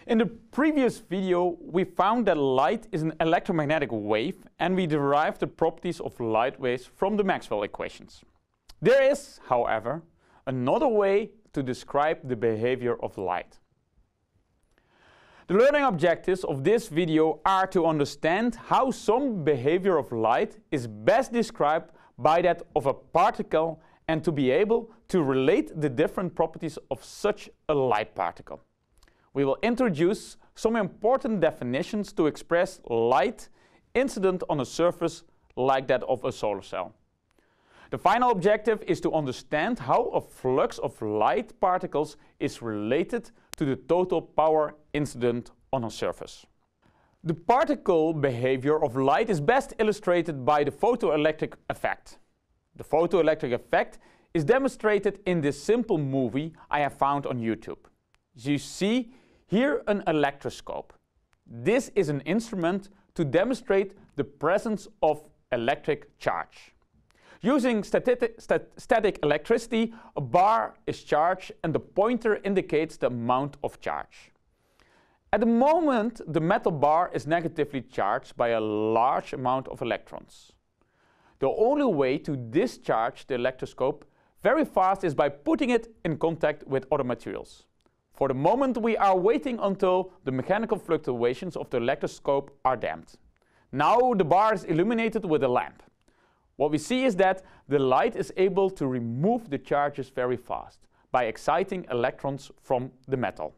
In the previous video, we found that light is an electromagnetic wave, and we derived the properties of light waves from the Maxwell equations. There is, however, another way to describe the behavior of light. The learning objectives of this video are to understand how some behavior of light is best described by that of a particle and to be able to relate the different properties of such a light particle. We will introduce some important definitions to express light incident on a surface like that of a solar cell. The final objective is to understand how a flux of light particles is related to the total power incident on a surface. The particle behavior of light is best illustrated by the photoelectric effect. The photoelectric effect is demonstrated in this simple movie I have found on YouTube. You see here an electroscope. This is an instrument to demonstrate the presence of electric charge. Using static electricity, a bar is charged and the pointer indicates the amount of charge. At the moment, the metal bar is negatively charged by a large amount of electrons. The only way to discharge the electroscope very fast is by putting it in contact with other materials. For the moment, we are waiting until the mechanical fluctuations of the electroscope are damped. Now the bar is illuminated with a lamp. What we see is that the light is able to remove the charges very fast by exciting electrons from the metal.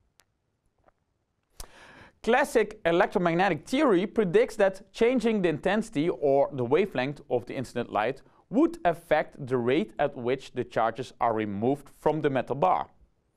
Classic electromagnetic theory predicts that changing the intensity or the wavelength of the incident light would affect the rate at which the charges are removed from the metal bar.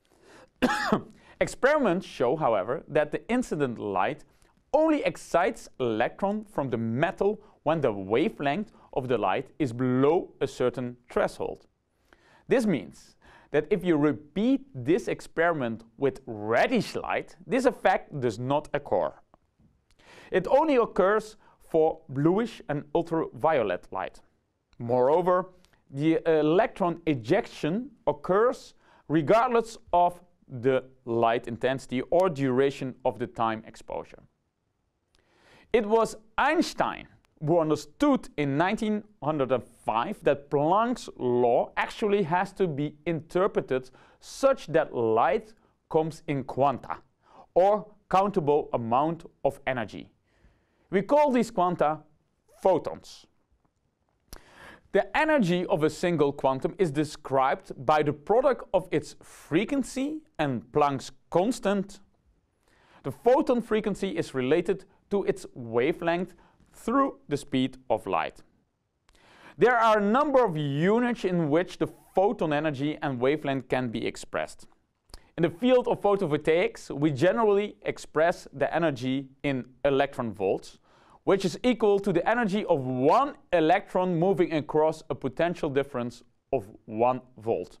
Experiments show, however, that the incident light only excites electron from the metal when the wavelength of the light is below a certain threshold. This means that if you repeat this experiment with reddish light, this effect does not occur. It only occurs for bluish and ultraviolet light. Moreover, the electron ejection occurs regardless of the light intensity or duration of the time exposure. It was Einstein who understood in 1905 that Planck's law actually has to be interpreted such that light comes in quanta, or countable amount of energy. We call these quanta photons. The energy of a single quantum is described by the product of its frequency and Planck's constant. The photon frequency is related to its wavelength through the speed of light. There are a number of units in which the photon energy and wavelength can be expressed. In the field of photovoltaics, we generally express the energy in electron volts, which is equal to the energy of one electron moving across a potential difference of 1 volt.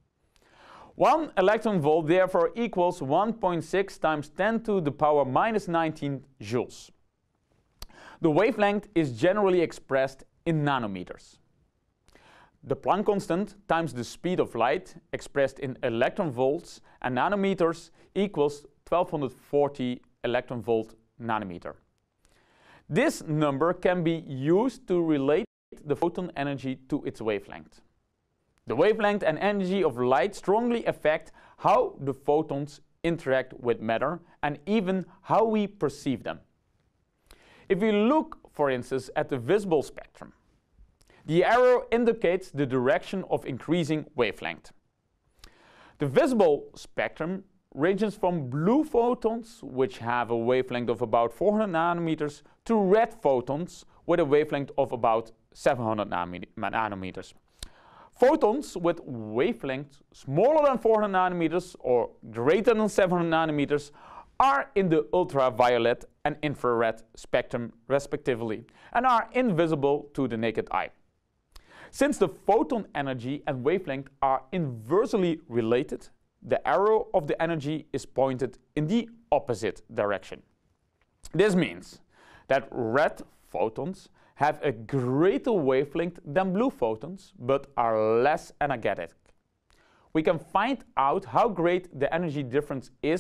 1 electron volt therefore equals 1.6 times 10 to the power minus 19 joules. The wavelength is generally expressed in nanometers. The Planck constant times the speed of light expressed in electron volts and nanometers equals 1240 electron volt nanometer. This number can be used to relate the photon energy to its wavelength. The wavelength and energy of light strongly affect how the photons interact with matter and even how we perceive them. If we look, for instance, at the visible spectrum, the arrow indicates the direction of increasing wavelength. The visible spectrum ranges from blue photons, which have a wavelength of about 400 nanometers, to red photons with a wavelength of about 700 nanometers. Photons with wavelengths smaller than 400 nanometers or greater than 700 nanometers are in the ultraviolet and infrared spectrum respectively and are invisible to the naked eye. Since the photon energy and wavelength are inversely related, the arrow of the energy is pointed in the opposite direction. This means that red photons have a greater wavelength than blue photons, but are less energetic. We can find out how great the energy difference is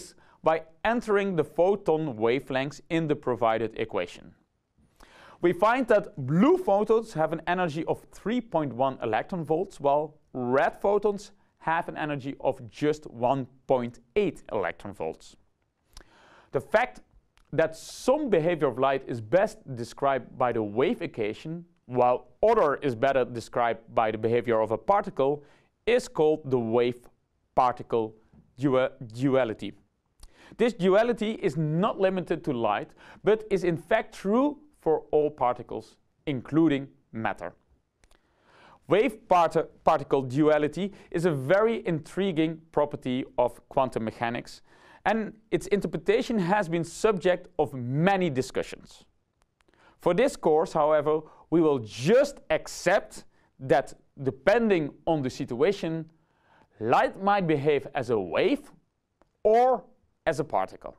by entering the photon wavelengths in the provided equation. We find that blue photons have an energy of 3.1 electron volts, while red photons have an energy of just 1.8 electron volts. The fact that some behavior of light is best described by the wave equation, while other is better described by the behavior of a particle, is called the wave-particle duality. This duality is not limited to light, but is in fact true for all particles, including matter. Wave-particle duality is a very intriguing property of quantum mechanics, and its interpretation has been subject of many discussions. For this course, however, we will just accept that depending on the situation, light might behave as a wave or as a particle.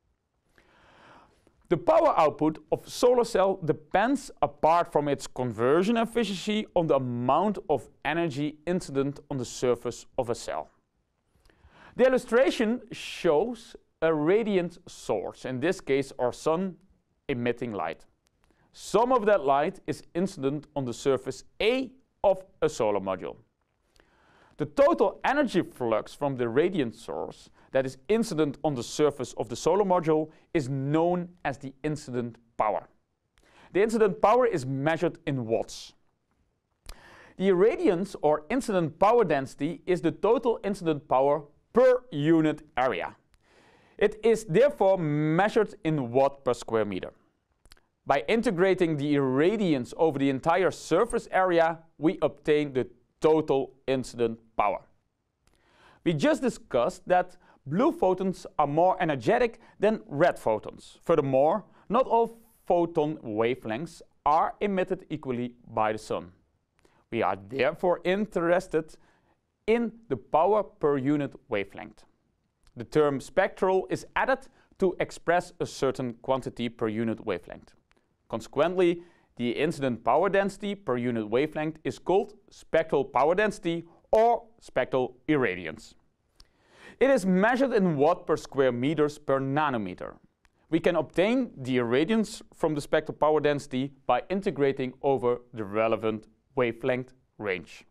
The power output of a solar cell depends, apart from its conversion efficiency, on the amount of energy incident on the surface of a cell. The illustration shows a radiant source, in this case our sun, emitting light. Some of that light is incident on the surface A of a solar module. The total energy flux from the radiant source that is incident on the surface of the solar module is known as the incident power. The incident power is measured in watts. The irradiance or incident power density is the total incident power per unit area. It is therefore measured in watt per square meter. By integrating the irradiance over the entire surface area, we obtain the total incident power. We just discussed that blue photons are more energetic than red photons. Furthermore, not all photon wavelengths are emitted equally by the sun. We are therefore interested in the power per unit wavelength. The term spectral is added to express a certain quantity per unit wavelength. Consequently, the incident power density per unit wavelength is called spectral power density or spectral irradiance. It is measured in watt per square meters per nanometer. We can obtain the irradiance from the spectral power density by integrating over the relevant wavelength range.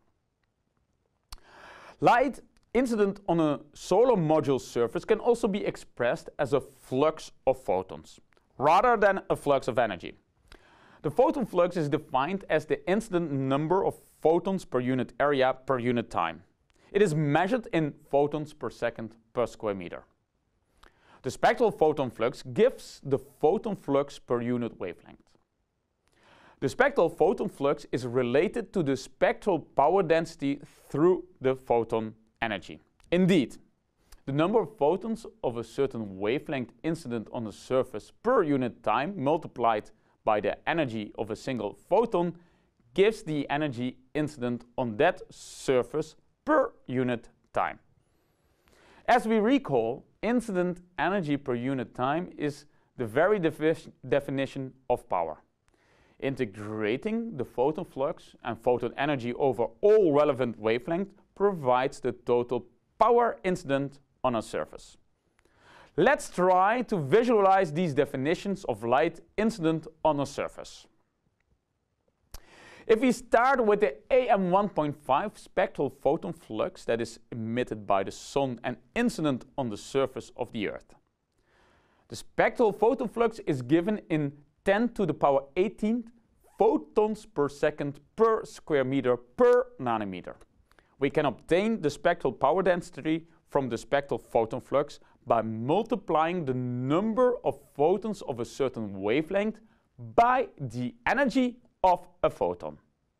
Light incident on a solar module surface can also be expressed as a flux of photons, rather than a flux of energy. The photon flux is defined as the incident number of photons per unit area per unit time. It is measured in photons per second per square meter. The spectral photon flux gives the photon flux per unit wavelength. The spectral photon flux is related to the spectral power density through the photon energy. Indeed, the number of photons of a certain wavelength incident on the surface per unit time multiplied by the energy of a single photon gives the energy incident on that surface per unit time. As we recall, incident energy per unit time is the very definition of power. Integrating the photon flux and photon energy over all relevant wavelengths provides the total power incident on a surface. Let's try to visualize these definitions of light incident on a surface. If we start with the AM1.5 spectral photon flux that is emitted by the sun and incident on the surface of the Earth. The spectral photon flux is given in 10 to the power 18 photons per second per square meter per nanometer. We can obtain the spectral power density from the spectral photon flux by multiplying the number of photons of a certain wavelength by the energy of a photon.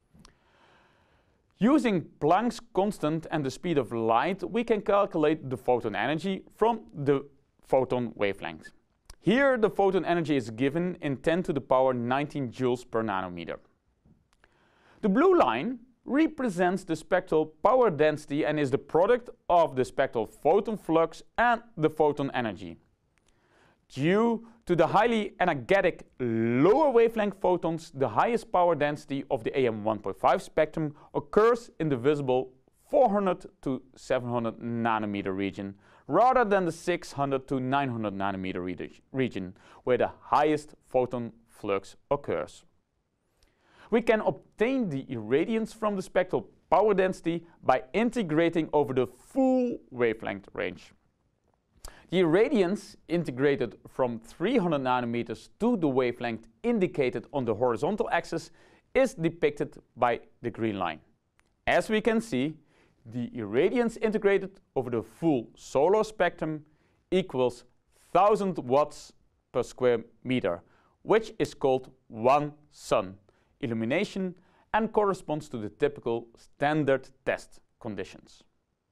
Using Planck's constant and the speed of light, we can calculate the photon energy from the photon wavelength. Here the photon energy is given in 10 to the power 19 joules per nanometer. The blue line represents the spectral power density and is the product of the spectral photon flux and the photon energy. Due to the highly energetic lower wavelength photons, the highest power density of the AM1.5 spectrum occurs in the visible 400 to 700 nanometer region, rather than the 600 to 900 nanometer region, where the highest photon flux occurs. We can obtain the irradiance from the spectral power density by integrating over the full wavelength range. The irradiance integrated from 300 nanometers to the wavelength indicated on the horizontal axis is depicted by the green line. As we can see, the irradiance integrated over the full solar spectrum equals 1000 watts per square meter, which is called 1 sun illumination and corresponds to the typical standard test conditions.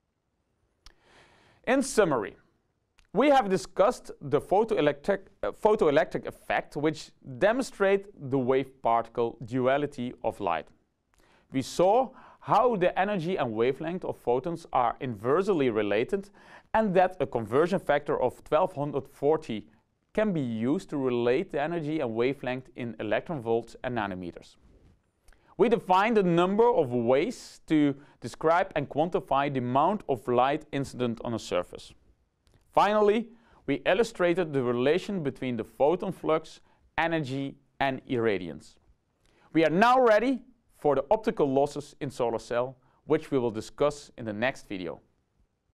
In summary, we have discussed the photoelectric effect, which demonstrates the wave-particle duality of light. We saw how the energy and wavelength of photons are inversely related and that a conversion factor of 1240 can be used to relate the energy and wavelength in electron volts and nanometers. We defined a number of ways to describe and quantify the amount of light incident on a surface. Finally, we illustrated the relation between the photon flux, energy, and irradiance. We are now ready for the optical losses in solar cell, which we will discuss in the next video.